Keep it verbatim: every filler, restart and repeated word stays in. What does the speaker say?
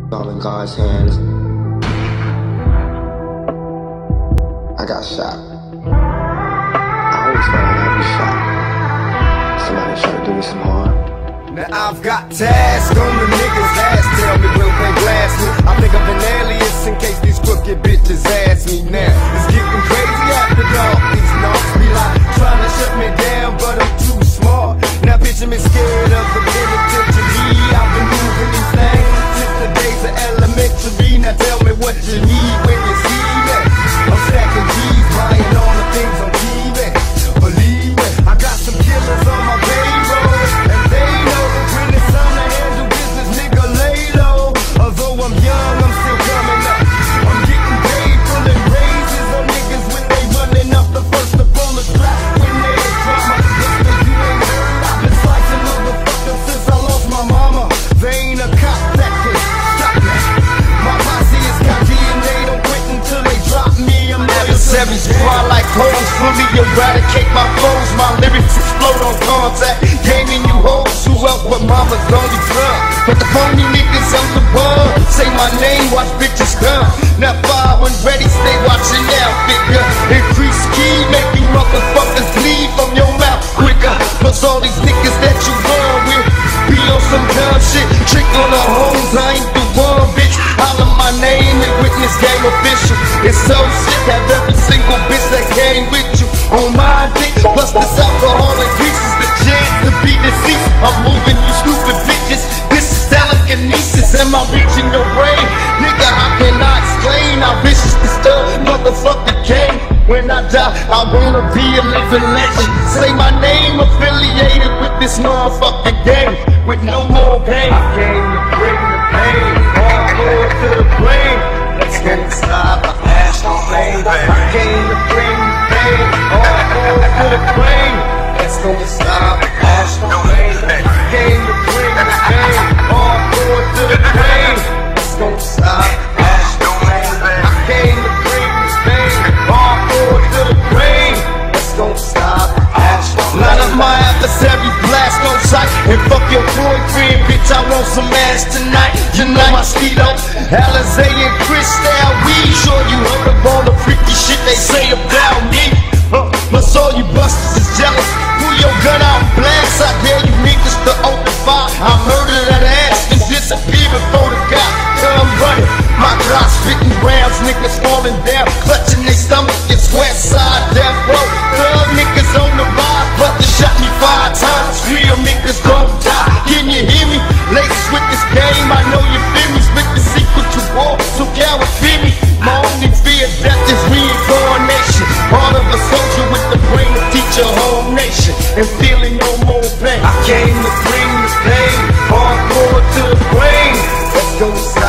All in God's hands. I got shot. I always felt like I'd be shot. Somebody tried to do me some harm. Now I've got tasks on the niggas' ass. Tell me will they blast me? I think I'm an alias in case these crooked bitches ask me now. It's getting crazy after dark. These knocks be like trying to shut me down, but I'm too smart. Now picture me scared of the penitentiary. I've been moving these things since the days of elementary. Now tell me what you need when you see me. I'm stacking G's, buying all the things I'm keeping. Believe me, I got some killers on my payroll, and they know when it's time to handle business, nigga, lay low. Although I'm young, I'm still coming up. I'm getting paid, pulling raises on niggas when they running up the first to pull the strap. When there's drama, just you ain't heard, I've been slicing motherfuckers since I lost my mama. They ain't a cop that can stop me. My posse is cocky and they don't quit until they drop me. I'm adversaries fly like hoes, fully eradicate my foes. My lyrics explode on contact, gaming you hoes who help but mama's only son. But the phony niggas on the wall say my name, watch bitches come. Now fire when ready, stay watching out, figure. Increase key, make you motherfuckers bleed from your mouth quicker. Plus all these niggas that you run with be on some dumb shit. Trick on the hoes, I ain't the one, bitch. Holler my name and witness game official. It's so sick, have every single bitch that came with you on my dick. Plus this alcohol increases the chance to be deceased. I'm moving you stupid bitches. This is telekinesis. Am I reaching your brain? Nigga, I cannot explain how vicious this stuff motherfucker came. When I die, I wanna be a living legend. Say my name affiliated with this motherfucking game. With no more pain, I came to bring the pain. Hardcore to the brain. Let's get it stop. I asked no pain. I came to bring the pain. Hardcore to the brain. Let's go and stop. I asked no pain. I came to bring the pain. Hardcore to the brain. Let's go and stop. I asked no pain. I came to bring the pain. Hardcore to the brain. Let's go and stop. None of my adversaries blast on sight. And fuck your boyfriend, bitch, I want some ass tonight. You know my Mosquito, Alizé and Cristal. We sure you heard of all the freaky shit they say about me. Huh, but all you busters is jealous. Pull your gun out and blast. I dare you niggas to open fire. I murder that ass and disappear before the guy come running. My Glock spitting rounds, niggas falling down, clutching their stomach. It's West Side Death Row. Thug niggas on the ride, but they shot me five times. Real niggas don't die. Can you hear me? Laced with this game, I know you feel me. Split the secret to war, so cowards fear me. My only fear of death is reincarnation. Part of a soldier with the brain to teach a whole nation, and feeling no more pain. I came to bring the pain, hardcore to the brain. Let's go.